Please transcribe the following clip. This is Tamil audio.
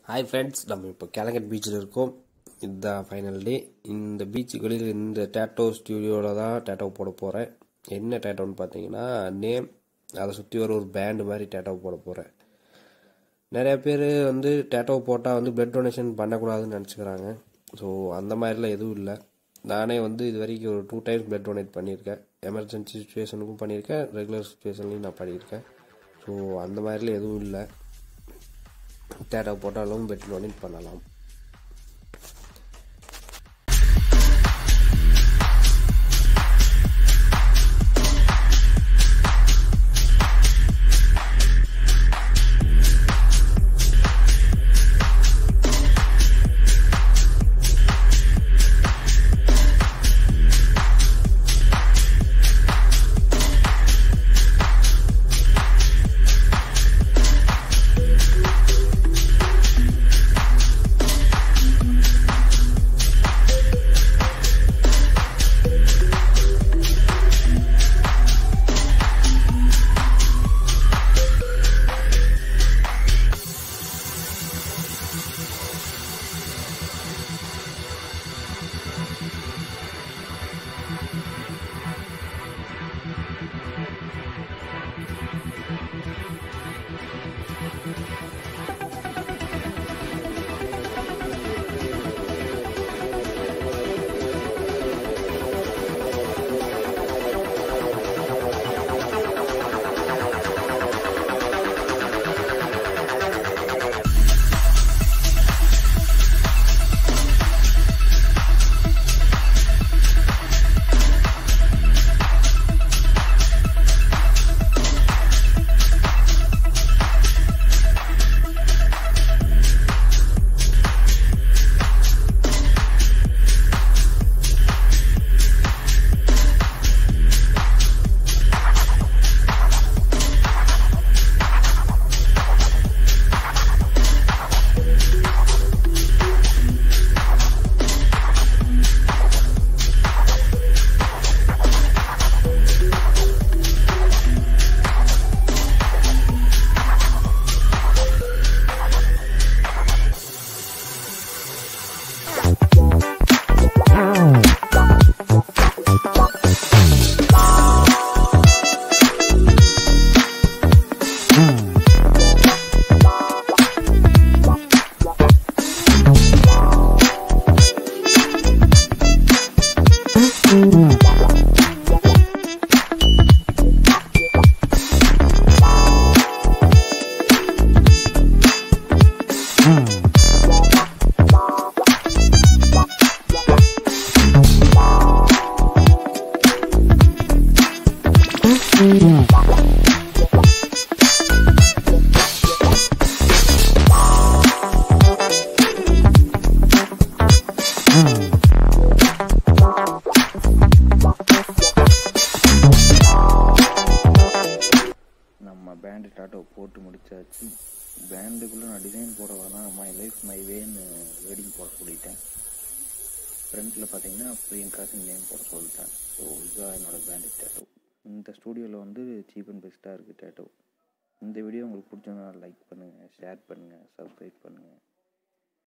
Hi friends, நம்ம இப்போ calangute beachல இருக்கோம். இந்த ஃபைனல் டே. இந்த பீச் வெளியில இந்த டாட்டோ ஸ்டுடியோல தான் டாட்டோ போட போறேன். என்ன டாட்டோன்னு பாத்தீங்கன்னா நேம் அதை சுத்தி ஒரு பேண்ட் மாதிரி டாட்டோ போட போறேன். நிறைய பேர் டாட்டோ போட்டா blood donation பண்ணக்கூடாதுன்னு நினைச்சுக்கிறாங்க. ஸோ அந்த மாதிரிலாம் எதுவும் இல்லை. நானே இது வரைக்கும் ஒரு 2 times blood donate பண்ணியிருக்கேன். எமர்ஜென்சி சுச்சுவேஷனுக்கும் பண்ணியிருக்கேன், ரெகுலர் சுச்சுவேஷன்லையும் நான் பண்ணியிருக்கேன். ஸோ அந்த மாதிரிலாம் எதுவும் இல்லை. டாட்டோ போட்டாலும் blood donate பண்ணலாம். பேண்ட் டாட்டோ போட்டு முடிச்சாச்சு. பேண்டுக்குள்ளே நான் டிசைன் போட வரேன். மை லைஃப் மை வேன்னு வெட்டிங் போட சொல்லிட்டேன். ஃப்ரண்ட்டில் பார்த்தீங்கன்னா பிரியங்காசின் நேம் போட சொல்லிட்டேன். ஸோ இதுதான் என்னோடய பேண்டு டாட்டோ. இந்த ஸ்டூடியோவில் சீப் அண்ட் பெஸ்ட்டாக இருக்குது டாட்டோ. இந்த வீடியோ உங்களுக்கு பிடிச்சதுன்னா லைக் பண்ணுங்கள், ஷேர் பண்ணுங்கள், சப்ஸ்கிரைப் பண்ணுங்கள்.